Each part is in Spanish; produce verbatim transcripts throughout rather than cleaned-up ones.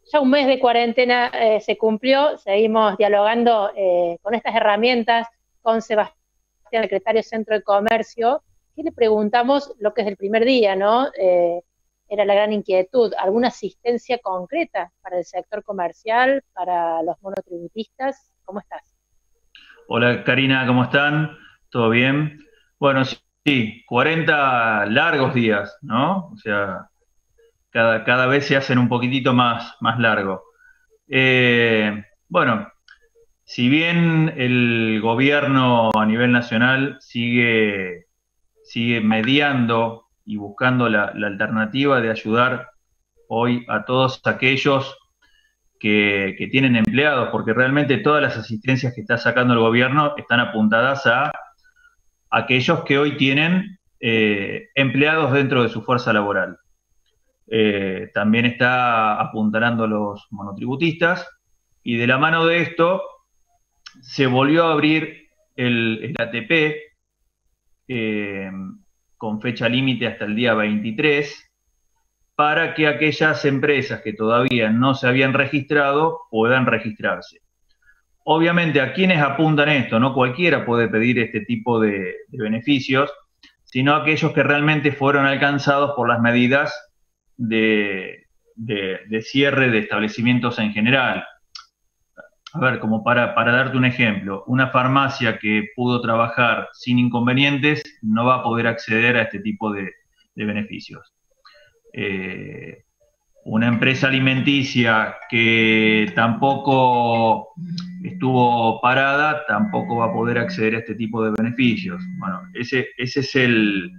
ya un mes de cuarentena eh, se cumplió, seguimos dialogando eh, con estas herramientas con Sebastián, secretario Centro de Comercio, y le preguntamos lo que es el primer día, ¿no? Eh, era la gran inquietud, ¿alguna asistencia concreta para el sector comercial, para los monotributistas? ¿Cómo estás? Hola Karina, ¿cómo están? ¿Todo bien? Bueno, sí, sí, cuarenta largos días, ¿no? O sea, cada, cada vez se hacen un poquitito más, más largos. Eh, bueno, si bien el gobierno a nivel nacional sigue, sigue mediando y buscando la, la alternativa de ayudar hoy a todos aquellos que, que tienen empleados, porque realmente todas las asistencias que está sacando el gobierno están apuntadas a aquellos que hoy tienen eh, empleados dentro de su fuerza laboral. Eh, también está apuntalando a los monotributistas y de la mano de esto se volvió a abrir el, el A T P eh, con fecha límite hasta el día veintitrés para que aquellas empresas que todavía no se habían registrado puedan registrarse. Obviamente, ¿a quiénes apuntan esto? No cualquiera puede pedir este tipo de, de beneficios, sino aquellos que realmente fueron alcanzados por las medidas de, de, de cierre de establecimientos en general. A ver, como para, para darte un ejemplo, una farmacia que pudo trabajar sin inconvenientes no va a poder acceder a este tipo de, de beneficios. Eh, una empresa alimenticia que tampoco estuvo parada, tampoco va a poder acceder a este tipo de beneficios. Bueno, ese, ese es el,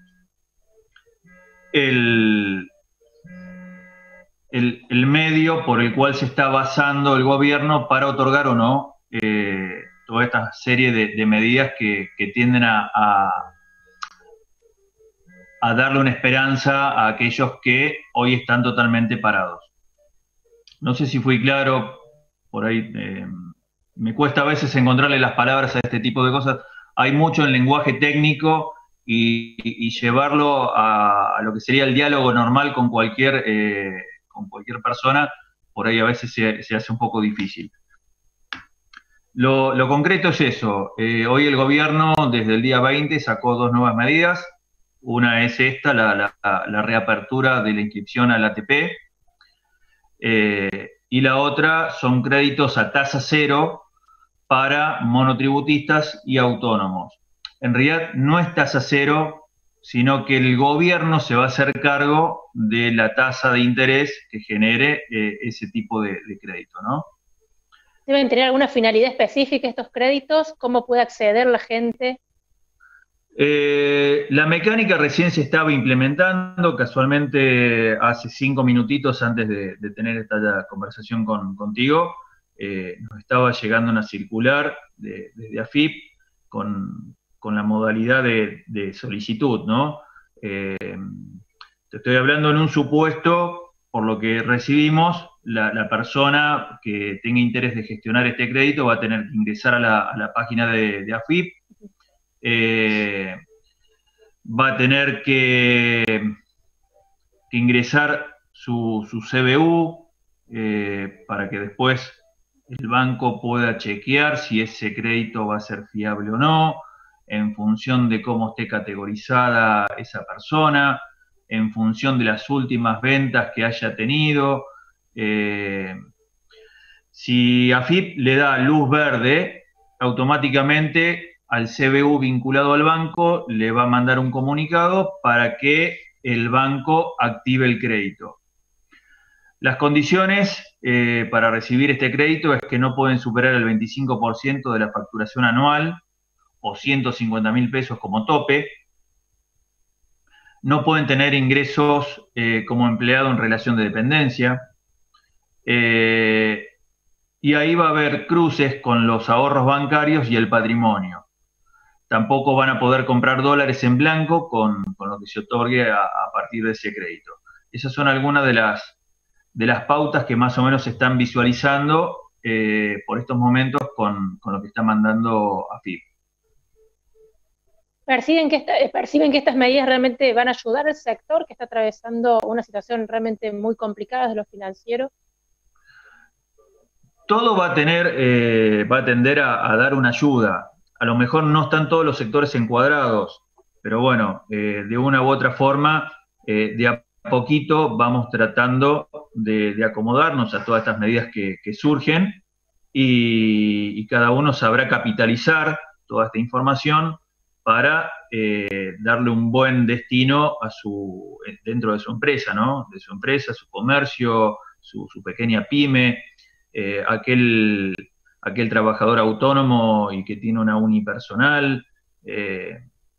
el, el, el medio por el cual se está basando el gobierno para otorgar o no eh, toda esta serie de, de medidas que, que tienden a, a, a darle una esperanza a aquellos que hoy están totalmente parados. No sé si fui claro, por ahí eh, me cuesta a veces encontrarle las palabras a este tipo de cosas. Hay mucho en lenguaje técnico y, y, y llevarlo a, a, lo que sería el diálogo normal con cualquier, eh, con cualquier persona, por ahí a veces se, se hace un poco difícil. Lo, lo concreto es eso. Eh, hoy el gobierno, desde el día veinte, sacó dos nuevas medidas. Una es esta, la, la, la reapertura de la inscripción al A T P. Eh, y la otra son créditos a tasa cero para monotributistas y autónomos. En realidad no es tasa cero, sino que el gobierno se va a hacer cargo de la tasa de interés que genere eh, ese tipo de, de crédito, ¿no? ¿Deben tener alguna finalidad específica estos créditos? ¿Cómo puede acceder la gente? Eh, la mecánica recién se estaba implementando, casualmente hace cinco minutitos antes de, de tener esta conversación con, contigo, eh, nos estaba llegando una circular de, desde A F I P con, con la modalidad de, de solicitud, ¿no? Eh, te estoy hablando en un supuesto, por lo que recibimos, la, la persona que tenga interés de gestionar este crédito va a tener que ingresar a la, a la página de, de A F I P. Eh, va a tener que, que ingresar su, su C B U eh, para que después el banco pueda chequear si ese crédito va a ser fiable o no, en función de cómo esté categorizada esa persona, en función de las últimas ventas que haya tenido. Eh, si A F I P le da luz verde, automáticamente al C B U vinculado al banco le va a mandar un comunicado para que el banco active el crédito. Las condiciones eh, para recibir este crédito es que no pueden superar el veinticinco por ciento de la facturación anual o ciento cincuenta mil pesos como tope. No pueden tener ingresos eh, como empleado en relación de dependencia. Eh, y ahí va a haber cruces con los ahorros bancarios y el patrimonio. Tampoco van a poder comprar dólares en blanco con, con lo que se otorgue a, a partir de ese crédito. Esas son algunas de las, de las pautas que más o menos se están visualizando eh, por estos momentos con, con lo que está mandando A F I P. ¿Perciben que, esta, ¿Perciben que estas medidas realmente van a ayudar al sector que está atravesando una situación realmente muy complicada de lo financiero? todo va a tener, eh, va a tender a, a dar una ayuda. A lo mejor no están todos los sectores encuadrados, pero bueno, eh, de una u otra forma, eh, de a poquito vamos tratando de, de acomodarnos a todas estas medidas que, que surgen y, y, cada uno sabrá capitalizar toda esta información para eh, darle un buen destino a su, dentro de su empresa, ¿no? De su empresa, su comercio, su, su pequeña pyme, eh, aquel, aquel trabajador autónomo y que tiene una unipersonal. Eh,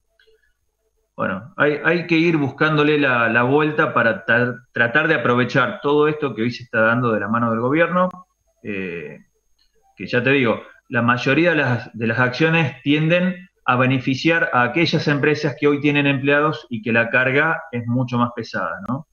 bueno, hay, hay, que ir buscándole la, la vuelta para tra tratar de aprovechar todo esto que hoy se está dando de la mano del gobierno, eh, que ya te digo, la mayoría de las, de las acciones tienden a beneficiar a aquellas empresas que hoy tienen empleados y que la carga es mucho más pesada, ¿no?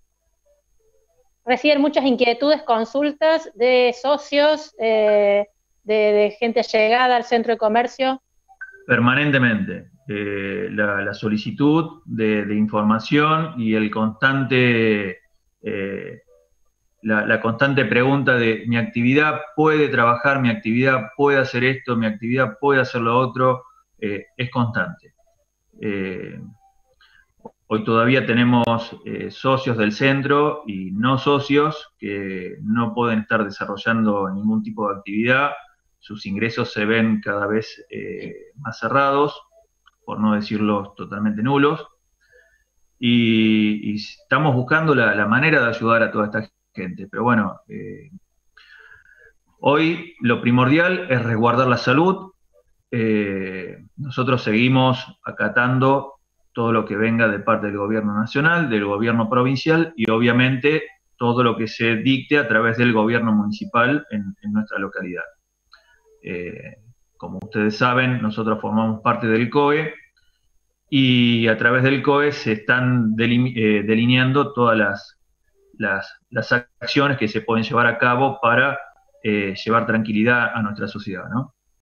Reciben muchas inquietudes, consultas de socios, eh, de, de gente llegada al centro de comercio. Permanentemente. Eh, la, la solicitud de, de información y el constante, eh, la, la constante pregunta de mi actividad puede trabajar, mi actividad puede hacer esto, mi actividad puede hacer lo otro, eh, es constante. Eh, hoy todavía tenemos eh, socios del centro y no socios que no pueden estar desarrollando ningún tipo de actividad, sus ingresos se ven cada vez eh, más cerrados, por no decirlos totalmente nulos, y, y estamos buscando la, la manera de ayudar a toda esta gente. Pero bueno, eh, hoy lo primordial es resguardar la salud. Eh, nosotros seguimos acatando todo lo que venga de parte del gobierno nacional, del gobierno provincial y obviamente todo lo que se dicte a través del gobierno municipal en, en nuestra localidad. Eh, como ustedes saben, nosotros formamos parte del C O E y a través del C O E se están eh, delineando todas las, las, las acciones que se pueden llevar a cabo para eh, llevar tranquilidad a nuestra sociedad, ¿no?